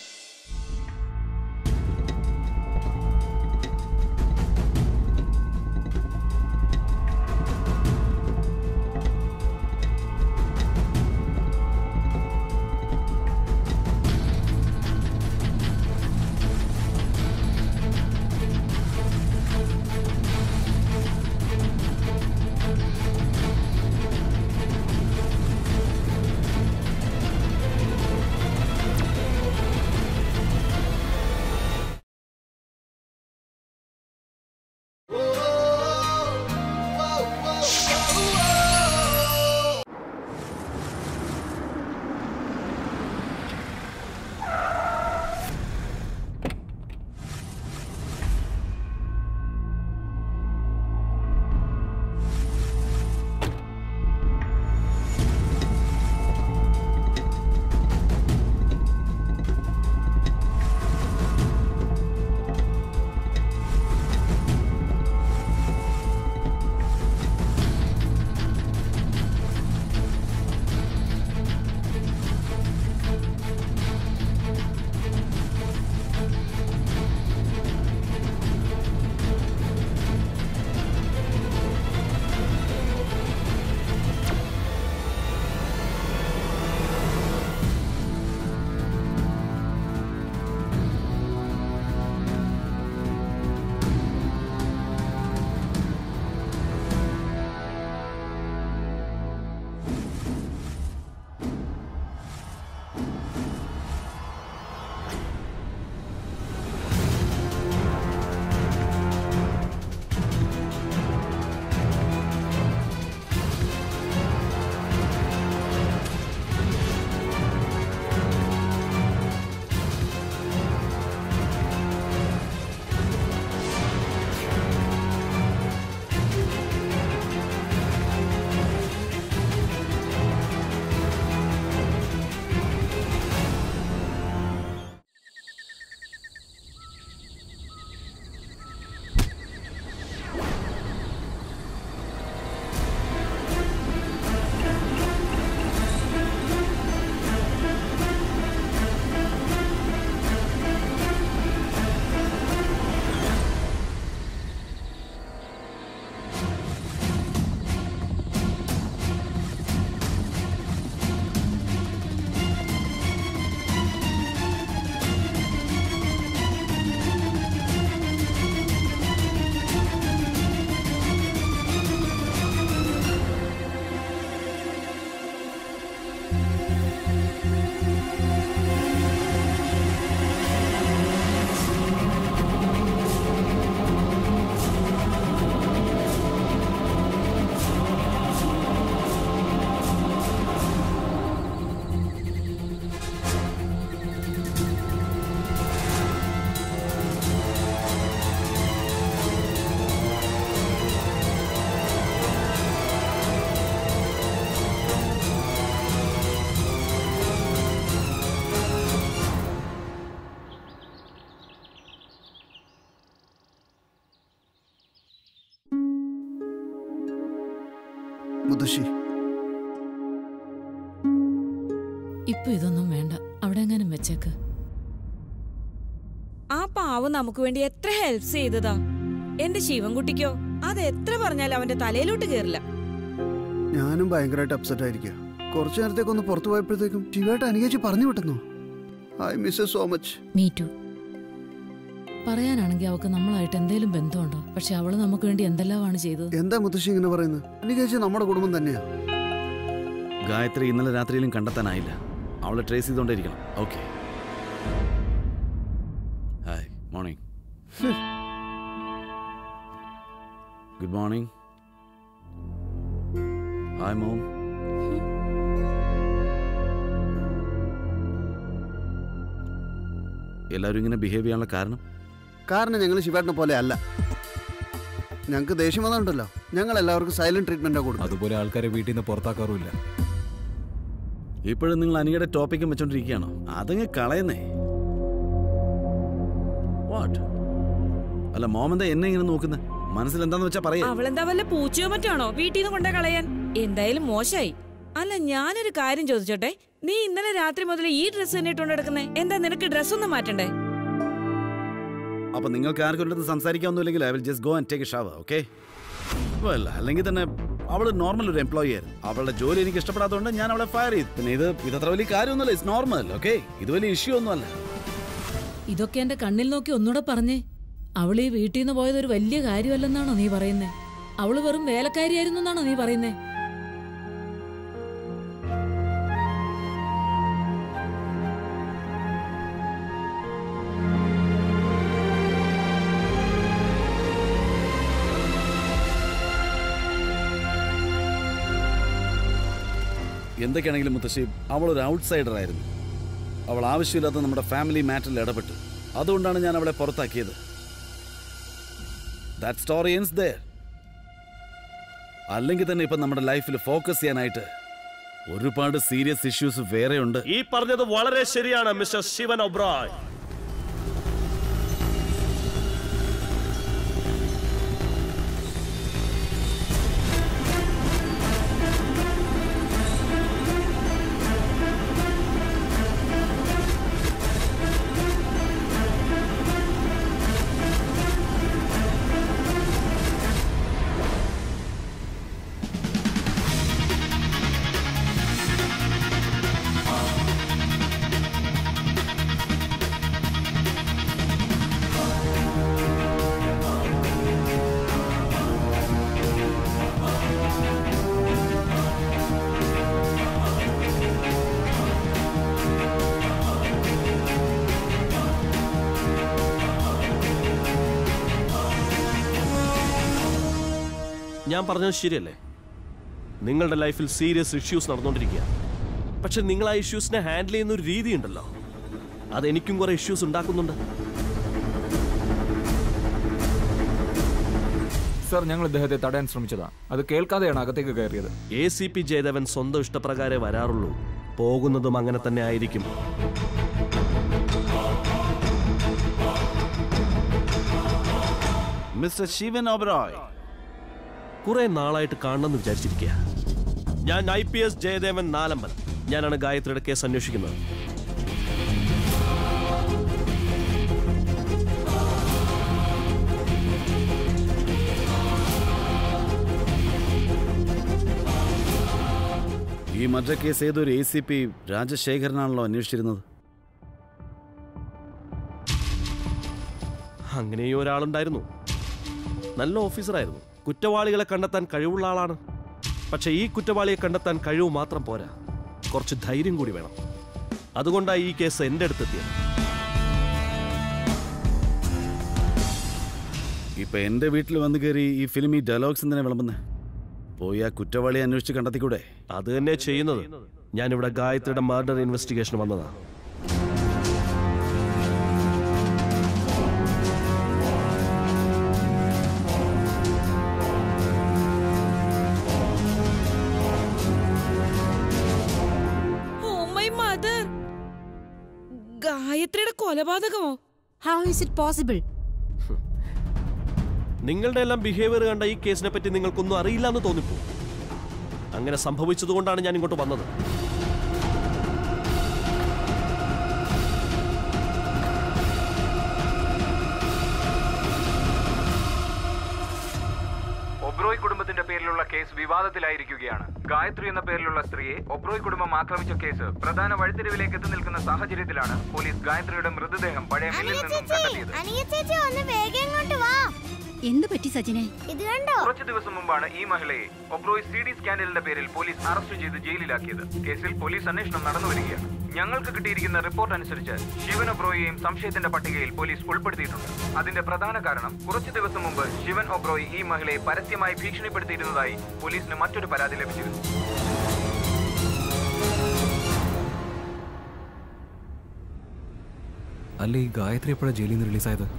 മുത്തശ്ശി. ഇപ്പൊ ഇതൊന്നും വേണ്ട, അവിടെ എങ്ങാനും വെച്ചേക്ക്. ആ പാവം നമുക്ക് വേണ്ടി എത്ര ഹെൽപ്പ് ചെയ്തതാ. എന്റെ ശിവൻകുട്ടിക്കോ അത് എത്ര പറഞ്ഞാലും അവന്റെ തലയിലോട്ട് കേറില്ല. ഞാനും ഭയങ്കരമായിട്ട് അപ്സെറ്റ് ആയിരിക്കുക. കുറച്ചു നേരത്തേക്കൊന്ന് പുറത്തു പോയപ്പോഴത്തേക്കും ശിവേട്ട അനുകേച്ചി പറഞ്ഞു വിട്ടുന്നു. I miss so much. Me too. പറയാനാണെങ്കിൽ അവൾക്ക് നമ്മളായിട്ട് എന്തെങ്കിലും ബന്ധമുണ്ടോ? പക്ഷെ അവള് നമുക്ക് വേണ്ടി എന്തെല്ലാമാണ് ചെയ്തത്. എന്താ മുത്തശ്ശി ഇങ്ങനെ പറയുന്നത്? അനുകേച്ചി നമ്മുടെ കുടുംബം തന്നെയാ. ഗായത്രി ഇന്നലെ രാത്രിയിലും കണ്ടെത്താനായില്ല. അവളെ ട്രേസ് ചെയ്തോണ്ടിരിക്കണം. Okay. Hi, morning. Good morning. Hi mom. എല്ലാവരും ഇങ്ങനെ ബിഹേവ് ചെയ്യാനുള്ള കാരണം ഞങ്ങൾ ശിവേട്ടനെ പോലെ അല്ല. ഞങ്ങൾക്ക് ദേഷ്യം വന്നിട്ടുണ്ടല്ലോ, ഞങ്ങൾ എല്ലാവർക്കും സൈലന്റ് ട്രീറ്റ്മെന്റാ കൊടുക്കും. അതുപോലെ ആൾക്കാരെ വീട്ടിൽ നിന്ന് പുറത്താക്കാറുമില്ല. ഇപ്പോഴും നിങ്ങൾ അനിയുടെ ടോപ്പിക്കും വെച്ചോണ്ടിരിക്കുകയാണോ? അതങ്ങ് കളയുന്നേ. വാട്ട്? അല്ല, മോമെന്താ എന്നെ ഇങ്ങനെ നോക്കുന്നത്? മനസ്സിൽ എന്താന്ന് വെച്ചാ പറയാ. അവളെന്താ വല്ല പൂച്ചയോ മറ്റാണോ വീട്ടിൽ നിന്ന് കൊണ്ടേ കളയാൻ? എന്തായാലും മോശമായി. അല്ല, ഞാനൊരു കാര്യം ചോദിച്ചോട്ടെ, നീ ഇന്നലെ രാത്രി മുതൽ ഈ ഡ്രസ്സ് തന്നെ ഇട്ടുകൊണ്ട് നടക്കുന്നേ? എന്താ നിനക്ക് ഡ്രസ്സൊന്നും മാറ്റണ്ടേ? അപ്പൊ നിങ്ങൾക്ക് ആർക്കും സംസാരിക്കാവുന്നില്ലെങ്കിൽ I will just go and take a shower. Okay? അല്ലെങ്കിൽ തന്നെ അവള് നോർമൽ ഒരു എംപ്ലോയി ആയിരുന്നു. അവളുടെ ജോലി എനിക്ക് ഇഷ്ടപ്പെടാത്തതുകൊണ്ട് ഞാൻ അവളെ ഫയർ ചെയ്തു. പിന്നെ ഇതത്ര വലിയ കാര്യമൊന്നുമല്ല. It's normal. ഓക്കെ? ഇത് വലിയ ഇഷ്യൂ ഒന്നുമല്ല. ഇതൊക്കെ എന്റെ കണ്ണിൽ നോക്കി ഒന്നുകൂടെ പറഞ്ഞേ. അവള് ഈ വീട്ടിൽ നിന്ന് പോയത് ഒരു വലിയ കാര്യമല്ലെന്നാണോ നീ പറയുന്നേ? അവള് വെറും വേലക്കാരിയായിരുന്നു എന്നാണോ നീ പറയുന്നേ? എന്തൊക്കെയാണെങ്കിലും മുത്തശ്ശി, അവളൊരു ഔട്ട്സൈഡർ ആയിരുന്നു. അവൾ ആവശ്യമില്ലാത്ത നമ്മുടെ ഫാമിലി മാറ്ററിൽ ഇടപെട്ടു. അതുകൊണ്ടാണ് ഞാൻ അവളെ പുറത്താക്കിയത്. That story ends there. അല്ലെങ്കിൽ തന്നെ ഇപ്പൊ നമ്മുടെ ലൈഫിൽ ഫോക്കസ് ചെയ്യാനായിട്ട് ഒരുപാട് സീരിയസ് ഇഷ്യൂസ് വേറെ ഉണ്ട്. ഈ പറഞ്ഞത് വളരെ ശരിയാണ് മിസ്റ്റർ ശിവൻ ഒബ്രോയ്. ഞാൻ പറഞ്ഞത് ശരിയല്ലേ? നിങ്ങളുടെ ലൈഫിൽ സീരിയസ് ഇഷ്യൂസ് നടന്നുകൊണ്ടിരിക്കുക. പക്ഷെ നിങ്ങൾ ആ ഇഷ്യൂസിനെ ഹാൻഡിൽ ചെയ്യുന്ന ഒരു രീതി ഉണ്ടല്ലോ, അതെനിക്കും കുറെ ഇഷ്യൂസ് ഉണ്ടാക്കുന്നുണ്ട്. സർ, ഞങ്ങൾ ഇദ്ദേഹത്തെ തടയാൻ ശ്രമിച്ചതാ. അത് കേൾക്കാതെയാണ് അകത്തേക്ക് കയറിയത്. ACP ജയദേവൻ സ്വന്തം ഇഷ്ടപ്രകാരേ വരാറുള്ളൂ. പോകുന്നതും അങ്ങനെ തന്നെ ആയിരിക്കും. മിസ്റ്റർ ശിവൻ ഒബ്രോയ്, കുറെ നാളായിട്ട് കാണണമെന്ന് വിചാരിച്ചിരിക്കുക. ഞാൻ IPS ജയദേവൻ നാലമ്പലം. ഞാനാണ് ഗായത്രിയുടെ കേസ് അന്വേഷിക്കുന്നത്. ഈ മർഡർ കേസ് ഏതൊരു ACP രാജശേഖരനാണല്ലോ അന്വേഷിച്ചിരുന്നത്. അങ്ങനെയും ഒരാളുണ്ടായിരുന്നു. നല്ല ഓഫീസറായിരുന്നു. കുറ്റവാളികളെ കണ്ടെത്താൻ കഴിവുള്ള ആളാണ്. പക്ഷെ ഈ കുറ്റവാളിയെ കണ്ടെത്താൻ കഴിവ് മാത്രം പോരാ, കുറച്ച് ധൈര്യം കൂടി വേണം. അതുകൊണ്ടാണ് ഈ കേസ് എൻ്റെ അടുത്തെത്തിയത്. ഇപ്പൊ എന്റെ വീട്ടിൽ വന്നു കയറി ഈ ഫിലിം, ഈ ഡയലോഗ്സ് എന്തിനാ വിളമ്പുന്നത്? പോയി ആ കുറ്റവാളിയെ അന്വേഷിച്ച് കണ്ടെത്തിക്കൂടെ? അത് തന്നെ ചെയ്യുന്നത്. ഞാനിവിടെ ഗായത്രിയുടെ മർഡർ ഇൻവെസ്റ്റിഗേഷൻ വന്നതാണ്. ഗായത്രിയുടെ കൊലപാതകമോ? How is it possible? നിങ്ങളുടെ എല്ലാം ബിഹേവിയർ കണ്ട ഈ കേസിനെ പറ്റി നിങ്ങൾക്കൊന്നും അറിയില്ല എന്ന് തോന്നിപ്പോ. അങ്ങനെ സംഭവിച്ചതുകൊണ്ടാണ് ഞാൻ ഇങ്ങോട്ട് വന്നത്. ഒബ്രോയ് കുടുംബത്തിന്റെ പേരിലുള്ള കേസ് വിവാദത്തിലായിരിക്കുകയാണ്. ഗായത്രി എന്ന പേരിലുള്ള സ്ത്രീയെ ഒബ്രോയ് കുടുംബം ആക്രമിച്ച കേസ് പ്രധാന വഴിത്തിരിവിലേക്ക് എത്തി നിൽക്കുന്ന സാഹചര്യത്തിലാണ് പോലീസ് ഗായത്രിയുടെ മൃതദേഹം പഴയ മില്ലിൽ നിന്നും കണ്ടെത്തിയത്. എന്ത് പറ്റി സജിനെ? ഇത് കണ്ടോ? കുറച്ചു ദിവസം മുമ്പാണ് ഈ മഹിളയെ ഒബ്രോയ് CD സ്കാൻഡലിന്റെ പേരിൽ പോലീസ് അറസ്റ്റ് ചെയ്ത് ജയിലിലാക്കിയത്. കേസിൽ പോലീസ് അന്വേഷണം നടന്നു വരികയാണ്. ഞങ്ങൾക്ക് കിട്ടിയിരിക്കുന്ന റിപ്പോർട്ട് അനുസരിച്ച് ശിവൻ ഒബ്രോയിയെയും സംശയത്തിന്റെ പട്ടികയിൽ പോലീസ് ഉൾപ്പെടുത്തിയിട്ടുണ്ട്. അതിന്റെ പ്രധാന കാരണം കുറച്ചു ദിവസം മുമ്പ് ശിവൻ ഒബ്രോയി ഈ മഹിളയെ പരസ്യമായി ഭീഷണിപ്പെടുത്തിയിരുന്നതായി പോലീസിന് മറ്റൊരു പരാതി ലഭിച്ചിരുന്നു. അല്ലേ ഈ ഗായത്രി എപ്പോഴാണ് ജയിലിൽ നിന്ന് റിലീസായത്?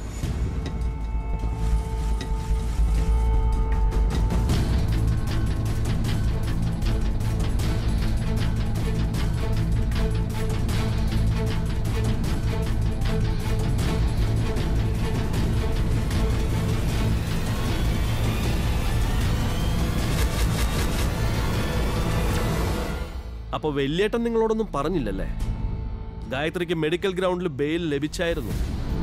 അപ്പൊ വെല്ലേട്ടൻ നിങ്ങളോടൊന്നും പറഞ്ഞില്ലല്ലേ? ഗായത്രിക്ക് മെഡിക്കൽ ഗ്രൗണ്ടിൽ ബെയിൽ ലഭിച്ചായിരുന്നു.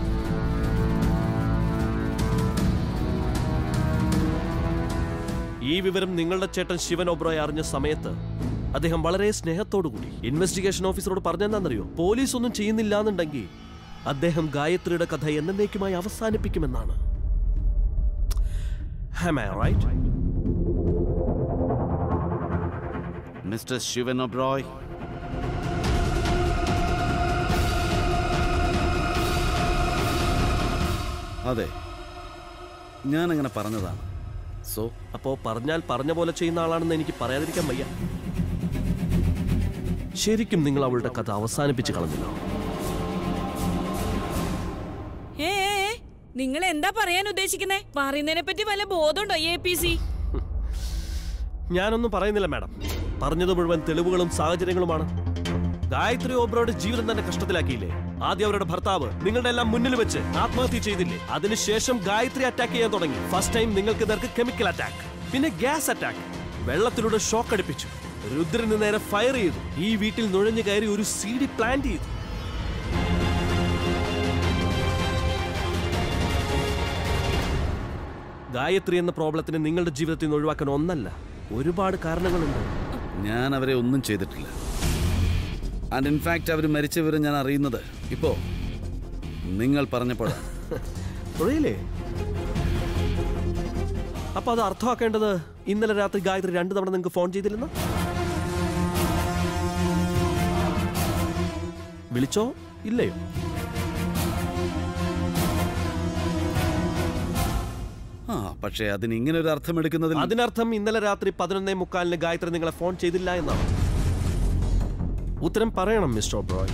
ഈ വിവരം നിങ്ങളുടെ ചേട്ടൻ ശിവൻ ഒബ്രോയ് അറിഞ്ഞ സമയത്ത് അദ്ദേഹം വളരെ സ്നേഹത്തോടുകൂടി ഇൻവെസ്റ്റിഗേഷൻ ഓഫീസറോട് പറഞ്ഞെന്താണെന്നറിയോ? പോലീസ് ഒന്നും ചെയ്യുന്നില്ല എന്നുണ്ടെങ്കിൽ അദ്ദേഹം ഗായത്രിയുടെ കഥ എന്നേക്കുമായി അവസാനിപ്പിക്കുമെന്നാണ്. Am I right? Mister Shivan Oberoi, അതെ, ഞാനങ്ങനെ പറഞ്ഞതാണ്. സോ അപ്പോ പറഞ്ഞാൽ പറഞ്ഞ പോലെ ചെയ്യുന്ന ആളാണെന്ന് എനിക്ക് പറയാതിരിക്കാൻ വയ്യ. ശരിക്കും നിങ്ങൾ അവളുടെ കഥ അവസാനിപ്പിച്ച് കളഞ്ഞല്ലോ. നിങ്ങൾ എന്താ പറയാൻ ഉദ്ദേശിക്കുന്നേ? പറയുന്നതിനെ പറ്റി വല്ല ബോധമുണ്ടോ APC? ഞാനൊന്നും പറയുന്നില്ല മാഡം. പറഞ്ഞത് മുഴുവൻ തെളിവുകളും സാഹചര്യങ്ങളുമാണ്. ഗായത്രി ഓബ്രോയുടെ ജീവിതം തന്നെ കഷ്ടത്തിലാക്കിയില്ലേ? ആദ്യം അവരുടെ ഭർത്താവ് നിങ്ങളുടെ എല്ലാം മുന്നിൽ വെച്ച് ആത്മഹത്യ ചെയ്തില്ലേ? അതിനുശേഷം ഗായത്രി അറ്റാക്ക് ചെയ്യാൻ തുടങ്ങി. ഫസ്റ്റ് ടൈം നിങ്ങൾക്ക് നേർക്ക് കെമിക്കൽ അറ്റാക്ക്, പിന്നെ ഗ്യാസ് അറ്റാക്ക്, വെള്ളത്തിലൂടെ ഷോക്ക് അടിപ്പിച്ചു, രുദ്രന് നേരെ ഫയർ ചെയ്തു, ഈ വീട്ടിൽ നുഴഞ്ഞു കയറി ഒരു CD പ്ലാന്റ് ചെയ്തു. ഗായത്രി എന്ന പ്രോബ്ലത്തിന് നിങ്ങളുടെ ജീവിതത്തിൽ നിന്ന് ഒഴിവാക്കാൻ ഒന്നല്ല, ഒരുപാട് കാരണങ്ങളുണ്ട്. ഞാൻ അവരെ ഒന്നും ചെയ്തിട്ടില്ല. ആൻഡ് ഇൻഫാക്ട് അവർ മരിച്ച വിവരം ഞാൻ അറിയുന്നത് ഇപ്പോ നിങ്ങൾ പറഞ്ഞപ്പോഴാണ്. അപ്പൊ അത് അർത്ഥമാക്കേണ്ടത് ഇന്നലെ രാത്രി ഗായത്രി 2 തവണ നിങ്ങൾക്ക് ഫോൺ ചെയ്തില്ലെന്ന്? വിളിച്ചോ ഇല്ലയോ? പക്ഷേ അതിന് ഇങ്ങനെ ഒരു അർത്ഥം എടുക്കുന്നതിൽ അതിനർത്ഥം ഇന്നലെ രാത്രി 11:45 ഗായത്രി നിങ്ങളെ ഫോൺ ചെയ്തില്ല എന്നാണ്. ഉത്തരം പറയണം മിസ്റ്റർ ഒബ്രോയ്.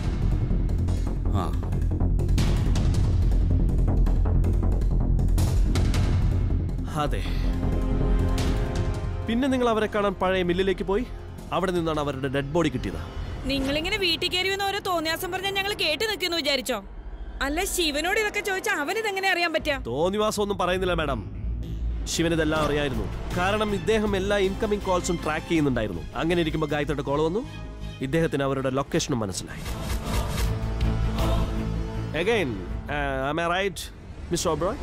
അതെ. പിന്നെ നിങ്ങൾ അവരെ കാണാൻ പഴയ മില്ലിലേക്ക് പോയി. അവിടെ നിന്നാണ് അവരുടെ ഡെഡ് ബോഡി കിട്ടിയത്. നിങ്ങളിങ്ങനെ വീട്ടിൽ കയറി വന്ന ഓരോ തോന്നിയാസം പറഞ്ഞാൽ ഞങ്ങൾ കേട്ട് നിൽക്കുന്നു വിചാരിച്ചോ? അല്ല, ശിവനോട് ഇതൊക്കെ ചോദിച്ചാൽ അവനിതെങ്ങനെ അറിയാൻ പറ്റുക? തോന്നിവാസം ഒന്നും പറയുന്നില്ല മാഡം. ശിവനിതെല്ലാം അറിയായിരുന്നു. കാരണം ഇദ്ദേഹം എല്ലാ ഇൻകമിംഗ് കോൾസും ട്രാക്ക് ചെയ്യുന്നുണ്ടായിരുന്നു. അങ്ങനെ ഇരിക്കുമ്പോൾ ഗായത്രിയുടെ കോൾ വന്നു. ഇദ്ദേഹത്തിന് അവരുടെ ലൊക്കേഷനും മനസ്സിലായി. Again, am I right, Mr. O'Brien?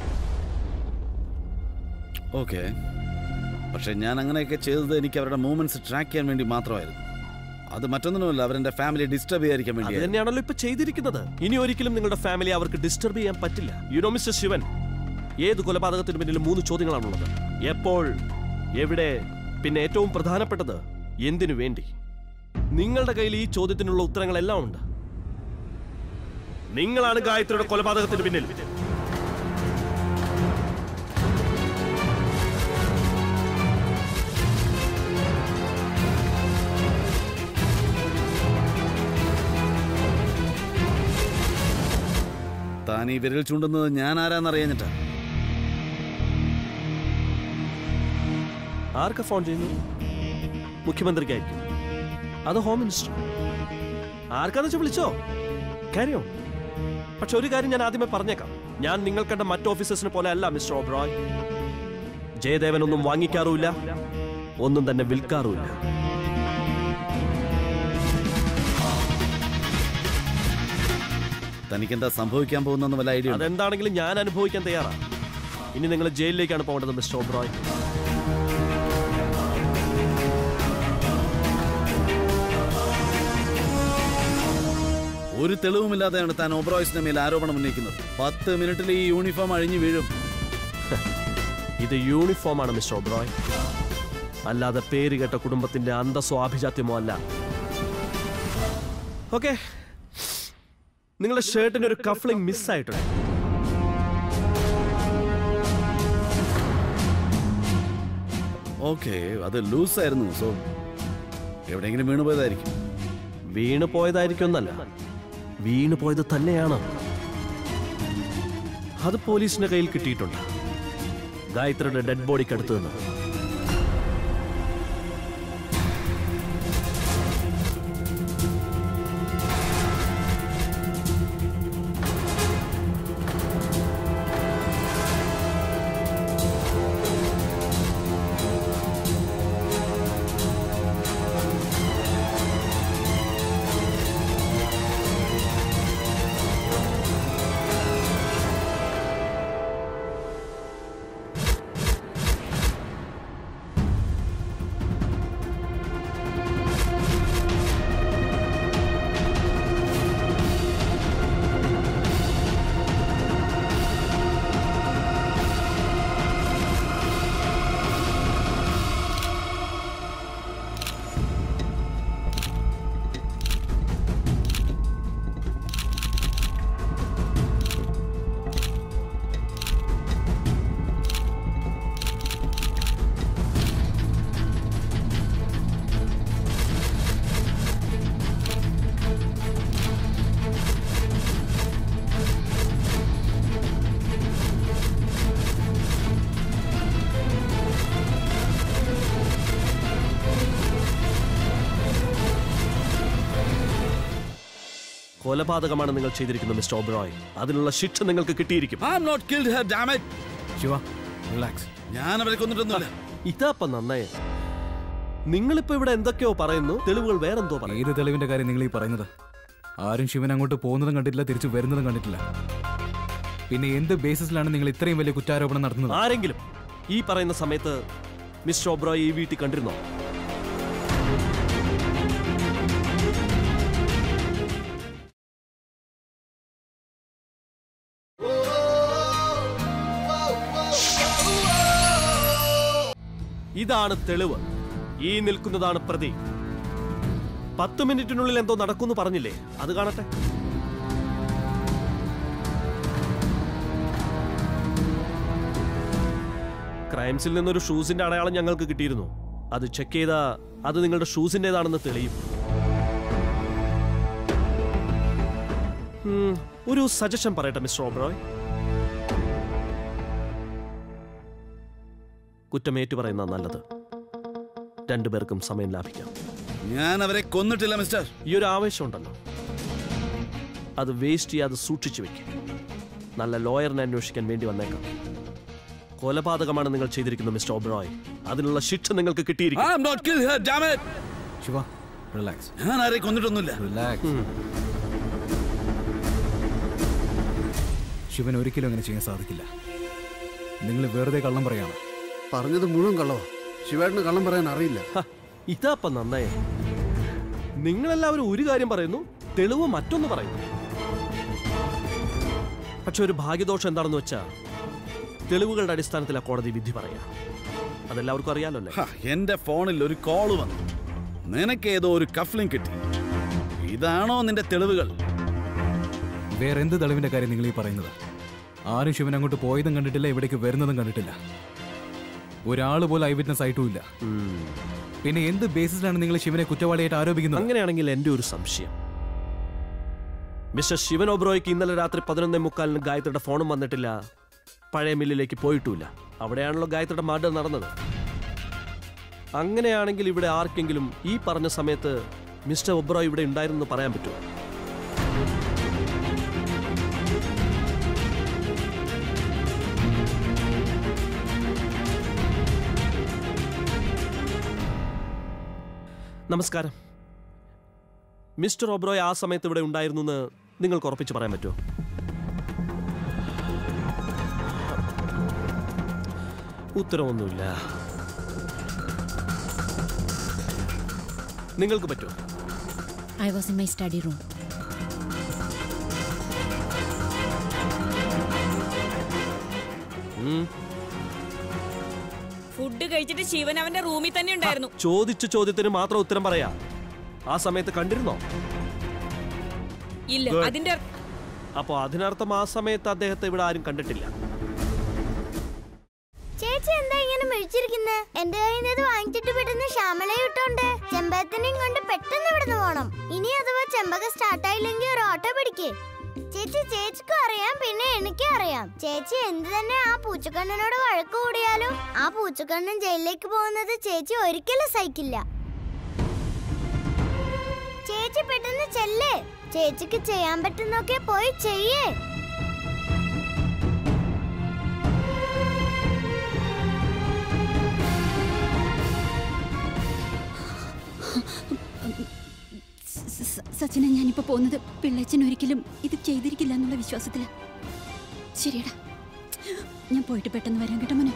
Okay, പക്ഷെ ഞാൻ അങ്ങനെയൊക്കെ ചെയ്തത് എനിക്ക് അവരുടെ മൂവ്മെന്റ്സ് ട്രാക്ക് ചെയ്യാൻ വേണ്ടി മാത്രമായിരുന്നു. അത് മറ്റൊന്നുമല്ല, അവരുടെ ഫാമിലി ഡിസ്റ്റർബ് ചെയ്യാതിരിക്കാൻ വേണ്ടി. അത് തന്നെയാണല്ലോ ഇപ്പൊ ചെയ്തിരിക്കുന്നത്. ഇനി ഒരിക്കലും നിങ്ങളുടെ ഫാമിലി അവർക്ക് ഡിസ്റ്റർബ് ചെയ്യാൻ പറ്റില്ല. യു നോ മിസ്റ്റർ ശിവൻ, ഏത് കൊലപാതകത്തിന് പിന്നിൽ 3 ചോദ്യങ്ങളാണുള്ളത്. എപ്പോൾ, എവിടെ, പിന്നെ ഏറ്റവും പ്രധാനപ്പെട്ടത് എന്തിനു വേണ്ടി. നിങ്ങളുടെ കയ്യിൽ ഈ ചോദ്യത്തിനുള്ള ഉത്തരങ്ങളെല്ലാം ഉണ്ട്. നിങ്ങളാണ് ഗായത്രിയുടെ കൊലപാതകത്തിന് പിന്നിൽ. താൻ ഈ വിരൽ ചൂണ്ടുന്നത് ഞാൻ ആരാന്നറിയാഞ്ഞിട്ടാ. ആർക്കാ ഫോൺ ചെയ്യുന്നു? മുഖ്യമന്ത്രിക്കായിരിക്കും, അത് ഹോം മിനിസ്റ്റർ, ആർക്കാന്ന് വെച്ചാൽ വിളിച്ചോ, കാര്യോ. പക്ഷെ ഒരു കാര്യം ഞാൻ ആദ്യമേ പറഞ്ഞേക്കാം, ഞാൻ നിങ്ങൾ കണ്ട മറ്റ് ഓഫീസേഴ്സിനെ പോലെ അല്ല മിസ്റ്റർ ഒബ്രോയ്. ജയദേവനൊന്നും വാങ്ങിക്കാറുമില്ല, ഒന്നും തന്നെ വിൽക്കാറുമില്ല. തനിക്കെന്താ സംഭവിക്കാൻ പോകുന്ന വല്ല ഐഡിയ? അതെന്താണെങ്കിലും ഞാൻ അനുഭവിക്കാൻ തയ്യാറാണ്. ഇനി നിങ്ങൾ ജയിലിലേക്കാണ് പോകേണ്ടത് മിസ്റ്റർ ഒബ്രോയ്. ഒരു തെളിവുമില്ലാതെയാണ് താൻ ഒബ്രോയ്സിന്റെ മേൽ ആരോപണം ഉന്നയിക്കുന്നത്. 10 മിനിറ്റിൽ ഈ യൂണിഫോം അഴിഞ്ഞു വീഴും. ഇത് യൂണിഫോമാണ് മിസ്റ്റർ ഒബ്രോയ്, അല്ലാതെ പേര് കേട്ട കുടുംബത്തിന്റെ അന്തസ്സോ അഭിജാത്യമോ അല്ല. ഓക്കെ, നിങ്ങളുടെ ഷർട്ടിന് ഒരു കഫ്ലിംഗ് മിസ്സായിട്ടുണ്ട്. ഓക്കെ, അത് ലൂസായിരുന്നു. സോ എവിടെയെങ്കിലും വീണു പോയതായിരിക്കും. വീണു പോയതായിരിക്കും എന്നല്ല, വീണു പോയത് തന്നെയാണ്. അത് പോലീസിന്റെ കയ്യിൽ കിട്ടിയിട്ടുണ്ട്, ഗായത്രിയുടെ ഡെഡ് ബോഡിക്ക് അടുത്ത് നിന്ന്. കൊലപാതകമാണ് നിങ്ങൾ ചെയ്തിരിക്കുന്നത് മിസ്റ്റർ ഒബ്രോയ്. അതിനുള്ള ശിക്ഷ നിങ്ങൾക്ക് കിട്ടിയിരിക്കും. ഞാൻ അവരെ കൊന്നിട്ടൊന്നുമില്ല. ഇതാപ്പ നന്നായി. നിങ്ങളിപ്പോ ഇവിടെ എന്തൊക്കെയോ പറയുന്നു, തെളിവുകൾ വേറെന്തോ പറയും. ഏത് തെളിവിന്റെ കാര്യം നിങ്ങൾ ഈ പറയുന്നത്? ആരും ശിവൻ അങ്ങോട്ട് പോകുന്നതും കണ്ടിട്ടില്ല, തിരിച്ചു വരുന്നതും കണ്ടിട്ടില്ല. പിന്നെ എന്ത് ബേസിസിലാണ് നിങ്ങൾ ഇത്രയും വലിയ കുറ്റാരോപണം നടത്തുന്നത്? ആരെങ്കിലും ഈ പറയുന്ന സമയത്ത് മിസ്റ്റർ ഒബ്രോയ് ഈ വീട്ടിൽ കണ്ടിരുന്നോ? ഇതാണ് തെളിവ്. ഈ നിൽക്കുന്നതാണ് പ്രതി. 10 മിനിറ്റിനുള്ളിൽ എന്തോ നടക്കുമെന്ന് പറഞ്ഞില്ലേ, അത് കാണട്ടെ. ക്രൈംസിൽ നിന്നൊരു ഷൂസിന്റെ അടയാളം ഞങ്ങൾക്ക് കിട്ടിയിരുന്നു. അത് ചെക്ക് ചെയ്താ അത് നിങ്ങളുടെ ഷൂസിന്റേതാണെന്ന് തെളിയും. ഒരു സജഷൻ പറയട്ടെ മിസ്റ്റർ ഒബ്രോയ്. കുറ്റമേറ്റു പറയുന്ന നല്ലത്. രണ്ടുപേർക്കും സമയം ലാഭിക്കാം. ഞാൻ അവരെ കൊന്നിട്ടില്ല മിസ്റ്റർ. ഈ ഒരു ആവേശം ഉണ്ടല്ലോ, അത് വേസ്റ്റ് ചെയ്യാതെ സൂക്ഷിച്ചു വെക്കും. നല്ല ലോയറിനെ അന്വേഷിക്കാൻ വേണ്ടി വന്നേക്കാം. കൊലപാതകമാണ് നിങ്ങൾ ചെയ്തിരിക്കുന്നത് മിസ്റ്റർ ഒബ്രോയ്. അതിനുള്ള ശിക്ഷ നിങ്ങൾക്ക് കിട്ടിയിരിക്കും. ഞാൻ ആരെ കൊന്നിട്ടൊന്നുമില്ല. ശിവൻ ഒരിക്കലും അങ്ങനെ ചെയ്യാൻ സാധിക്കില്ല. നിങ്ങൾ വെറുതെ കള്ളം പറയാണ്. പറഞ്ഞത് മുഴുവൻ കള്ളവാ. ശിവേട്ടന് കള്ളം പറയാൻ അറിയില്ല. ഇതാപ്പ നന്നായി. നിങ്ങളെല്ലാവരും ഒരു കാര്യം പറയുന്നു, തെളിവ് മറ്റൊന്ന് പറയുന്നു. പക്ഷെ ഒരു ഭാഗ്യദോഷം എന്താണെന്ന് വെച്ചാ, തെളിവുകളുടെ അടിസ്ഥാനത്തിൽ ആ കോടതി വിധി പറയാ. അതെല്ലാവർക്കും അറിയാലോ അല്ലേ? എന്റെ ഫോണിൽ ഒരു കോള് വന്നു. നിനക്ക് ഏതോ ഒരു കഫ്ലിംഗ് കിട്ടി. ഇതാണോ നിന്റെ തെളിവുകൾ? വേറെ എന്ത് തെളിവിന്റെ കാര്യം നിങ്ങൾ ഈ പറയുന്നത്? ആരും ശിവൻ അങ്ങോട്ട് പോയതും കണ്ടിട്ടില്ല, ഇവിടേക്ക് വരുന്നതും കണ്ടിട്ടില്ല. ഒരാൾ പോലും ഐ വിറ്റ്നസ് ആയിട്ടുമില്ല. പിന്നെ എന്ത് ബേസിസിലാണ് നിങ്ങൾ ശിവനെ കുറ്റവാളിയായിട്ട് ആരോപിക്കുന്നത്? അങ്ങനെയാണെങ്കിൽ എന്റെ ഒരു സംശയം, മിസ്റ്റർ ശിവൻ ഒബ്രോയ്ക്ക് ഇന്നലെ രാത്രി 11:45 ഗായത്രിയുടെ ഫോണും വന്നിട്ടില്ല, പഴയ മില്ലിലേക്ക് പോയിട്ടുമില്ല. അവിടെയാണല്ലോ ഗായത്രിയുടെ മർഡർ നടന്നത്. അങ്ങനെയാണെങ്കിൽ ഇവിടെ ആർക്കെങ്കിലും ഈ പറഞ്ഞ സമയത്ത് മിസ്റ്റർ ഒബ്രോയ് ഇവിടെ ഉണ്ടായിരുന്നു പറയാൻ പറ്റുമോ? നമസ്കാരം. മിസ്റ്റർ ഒബ്രോയ് ആ സമയത്ത് ഇവിടെ ഉണ്ടായിരുന്നു എന്ന് നിങ്ങൾക്ക് ഉറപ്പിച്ച് പറയാൻ പറ്റുമോ? ഉത്തരവൊന്നുമില്ല. നിങ്ങൾക്ക് പറ്റുമോ? I was in my study room. Food കഴിച്ചിട്ട് ശിവൻ അവന്റെ റൂമിൽ തന്നെ ഉണ്ടായിരുന്നു. ചോദിച്ച ചോദ്യത്തിന് മാത്രം ഉത്തരം പറയാ. ആ സമയത്ത് കണ്ടിരുന്നോ? ഇല്ല. അതിന്റെ അപ്പോ അതിനർത്ഥം ആ സമയത്ത് അദ്ദേഹത്തെ ഇവിടെ ആരും കണ്ടിട്ടില്ല. ചേച്ചി എന്താ ഇങ്ങനെ മിഴിച്ചിരിക്കുന്നത്? എന്റെ കയ്യിൽ നിന്ന് വാങ്ങിച്ചിട്ട് പെട്ടെന്ന് ശ്യാമളയെ ഇട്ടോണ്ട് ചെമ്പകത്തിനെയും കൊണ്ട് പെട്ടെന്ന് ഇവിടുന്ന് പോണം. ഇനി അഥവാ ചെമ്പക സ്റ്റാർട്ടായില്ലെങ്കിൽ ഒരു ഓട്ടോ പിടിക്കേ. ചേച്ചിക്കും അറിയാം, പിന്നെ എനിക്കും അറിയാം. ചേച്ചി എന്ത് തന്നെ ആ പൂച്ചക്കണ്ണനോട് വഴക്ക് കൂടിയാലും ആ പൂച്ചക്കണ്ണൻ ജയിലിലേക്ക് പോകുന്നത് ചേച്ചി ഒരിക്കലും സഹിക്കില്ല. ചേച്ചി പെട്ടെന്ന് ചെല്ലേ. ചേച്ചിക്ക് ചെയ്യാൻ പറ്റുന്നൊക്കെ പോയി ചെയ്യേ. സച്ചിനെ, ഞാനിപ്പോ പോകുന്നത് പിള്ളേച്ചൻ ഒരിക്കലും ഇത് ചെയ്തിരിക്കില്ല എന്നുള്ള വിശ്വാസത്തില്. ശരിയടാ, ഞാൻ പോയിട്ട് പെട്ടെന്ന് വരാൻ കേട്ടോ മോനെ.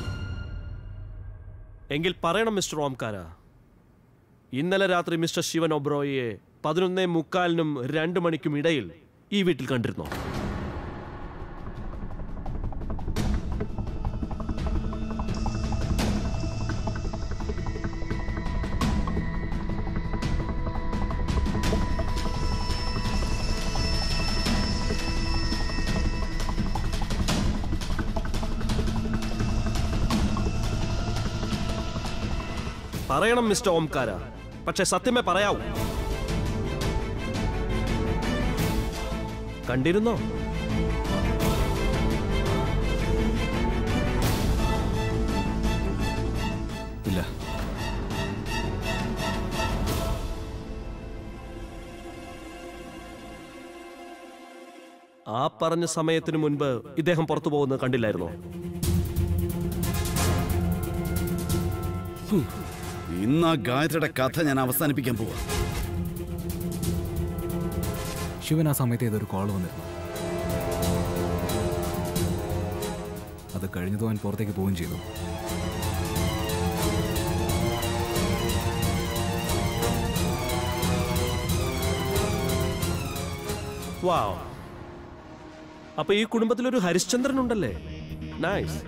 എങ്കിൽ പറയണം മിസ്റ്റർ ഓംകാര, ഇന്നലെ രാത്രി മിസ്റ്റർ ശിവൻ ഒബ്രോയിയെ 11:45-നും 2 മണിക്കും ഇടയിൽ ഈ വീട്ടിൽ കണ്ടിരുന്നോ? പറയണം മിസ്റ്റർ ഓംകാര, പക്ഷെ സത്യമേ പറയാവൂ. കണ്ടിരുന്നോ? ഇല്ല. ആ പറഞ്ഞ സമയത്തിന് മുൻപ് ഇദ്ദേഹം പുറത്തു പോകുന്നത് കണ്ടില്ലായിരുന്നോ? ഇന്ന് ആ ഗായത്രിയുടെ കഥ ഞാൻ അവസാനിപ്പിക്കാൻ പോവാ. ശിവൻ ആ സമയത്ത് ഏതൊരു കോൾ വന്നിരുന്നു. അത് കഴിഞ്ഞതും അവൻ പുറത്തേക്ക് പോവുകയും ചെയ്തു. വാവ്. അപ്പൊ ഈ കുടുംബത്തിലൊരു ഹരിശ്ചന്ദ്രൻ ഉണ്ടല്ലേ? നൈസ്.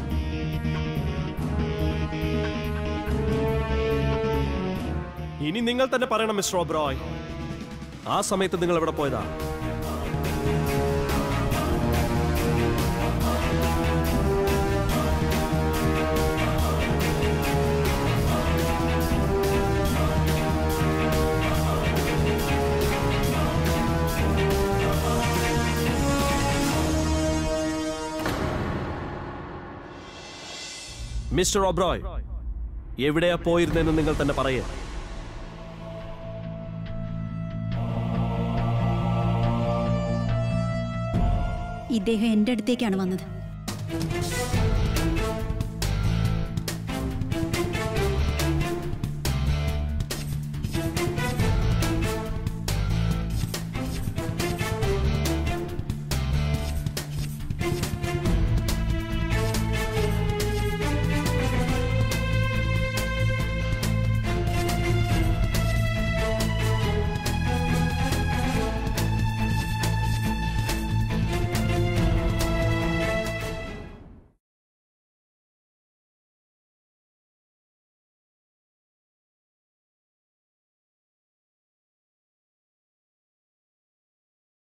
ഇനി നിങ്ങൾ തന്നെ പറയണം മിസ്റ്റർ ഒബ്രോയ്, ആ സമയത്ത് നിങ്ങൾ എവിടെ പോയതാ? മിസ്റ്റർ ഒബ്രോയ്, എവിടെയാ പോയിരുന്നെന്ന് നിങ്ങൾ തന്നെ പറയേ. ഇദ്ദേഹം എന്റെ അടുത്തേക്കാണ് വന്നത്.